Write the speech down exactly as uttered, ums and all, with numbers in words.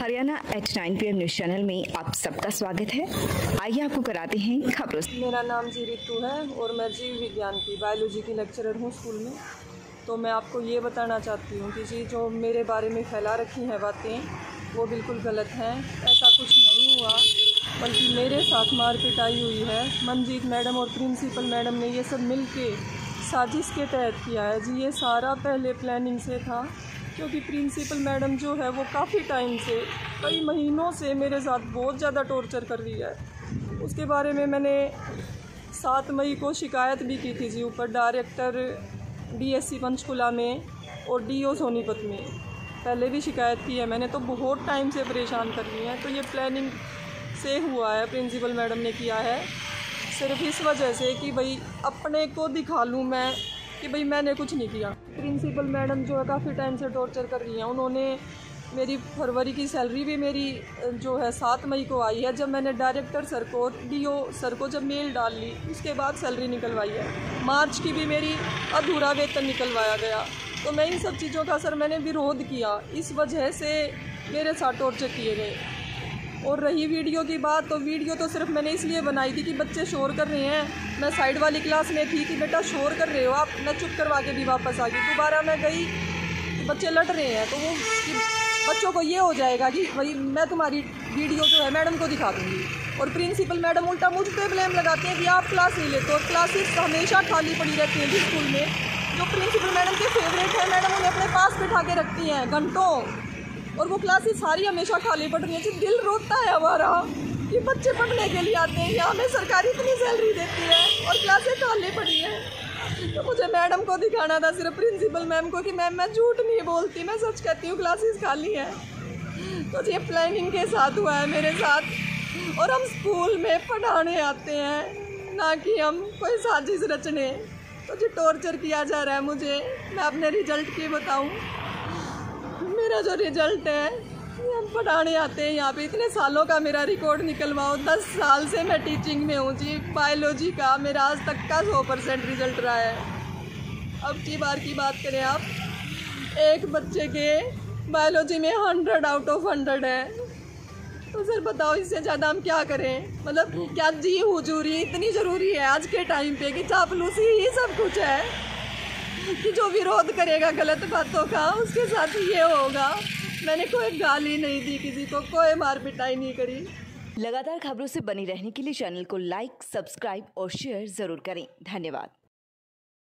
Haryana H nine P M news channel में आप सबका स्वागत है। आइए आपको कराते हैं खबरों। मेरा नाम जी रितु है और मैं जीव विज्ञान की बायोलॉजी की लेक्चरर हूँ स्कूल में। तो मैं आपको ये बताना चाहती हूँ कि जी जो मेरे बारे में फैला रखी हैं बातें वो बिल्कुल गलत हैं। ऐसा कुछ नहीं हुआ, बल्कि मेरे साथ मारपीट आई हुई है। मनजीत मैडम और प्रिंसिपल मैडम ने ये सब मिल के साजिश के तहत किया है जी। ये सारा पहले प्लानिंग से था, क्योंकि प्रिंसिपल मैडम जो है वो काफ़ी टाइम से, कई महीनों से मेरे साथ बहुत ज़्यादा टॉर्चर कर रही है। उसके बारे में मैंने सात मई को शिकायत भी की थी जी ऊपर डायरेक्टर डीएससी पंचकुला में और डीओ सोनीपत में। पहले भी शिकायत की है मैंने, तो बहुत टाइम से परेशान कर रही हैं। तो ये प्लानिंग से हुआ है, प्रिंसिपल मैडम ने किया है सिर्फ इस वजह से कि भाई अपने को दिखा लूँ मैं कि भाई मैंने कुछ नहीं किया। प्रिंसिपल मैडम जो है काफ़ी टाइम से टॉर्चर कर रही हैं। उन्होंने मेरी फरवरी की सैलरी भी मेरी जो है सात मई को आई है, जब मैंने डायरेक्टर सर को, डीओ सर को जब मेल डाल ली उसके बाद सैलरी निकलवाई है। मार्च की भी मेरी अधूरा वेतन निकलवाया गया। तो मैं इन सब चीज़ों का सर मैंने विरोध किया, इस वजह से मेरे साथ टॉर्चर किए गए। और रही वीडियो की बात, तो वीडियो तो सिर्फ मैंने इसलिए बनाई थी कि बच्चे शोर कर रहे हैं। मैं साइड वाली क्लास में थी कि बेटा शोर कर रहे हो आप, मैं चुप करवा के भी वापस आ गई। दोबारा मैं गई कि बच्चे लड़ रहे हैं, तो वो कि बच्चों को ये हो जाएगा कि भाई मैं तुम्हारी वीडियो जो है मैडम को दिखा दूँगी। और प्रिंसिपल मैडम उल्टा मुझ पर ब्लेम लगाते हैं कि आप क्लास नहीं लेते, और क्लासेस हमेशा खाली पड़ी रहती हैं जिस स्कूल में। जो प्रिंसिपल मैडम के फेवरेट है, मैडम उन्हें अपने पास बिठा के रखती हैं घंटों, और वो क्लासेस सारी हमेशा खाली पड़ रही हैं। दिल रोता है हमारा कि बच्चे पढ़ने के लिए आते हैं, यहाँ हमें सरकारी इतनी सैलरी देती है और क्लासेस खाली पड़ी हैं। तो मुझे मैडम को दिखाना था, सिर्फ प्रिंसिपल मैम को, कि मैम मैं झूठ नहीं बोलती, मैं सच कहती हूँ क्लासेस खाली है। तो ये प्लानिंग के साथ हुआ है मेरे साथ, और हम स्कूल में पढ़ाने आते हैं, ना कि हम कोई साजिश रचने। तो जो टॉर्चर किया जा रहा है मुझे, मैं अपने रिजल्ट की बताऊँ। मेरा जो रिजल्ट है, हम पढ़ाने आते हैं यहाँ पे, इतने सालों का मेरा रिकॉर्ड निकलवाओ। दस साल से मैं टीचिंग में हूँ जी। बायोलॉजी का मेरा आज तक का सौ परसेंट रिजल्ट रहा है। अब की बार की बात करें आप, एक बच्चे के बायोलॉजी में हंड्रेड आउट ऑफ हंड्रेड है। तो सर बताओ इससे ज़्यादा हम क्या करें? मतलब क्या जी हुजूरी इतनी ज़रूरी है आज के टाइम पे कि चापलूसी ही सब कुछ है, कि जो विरोध करेगा गलत बातों का उसके साथ ये होगा। मैंने कोई गाली नहीं दी किसी को, कोई मार पिटाई नहीं करी। लगातार खबरों से बनी रहने के लिए चैनल को लाइक, सब्सक्राइब और शेयर जरूर करें। धन्यवाद।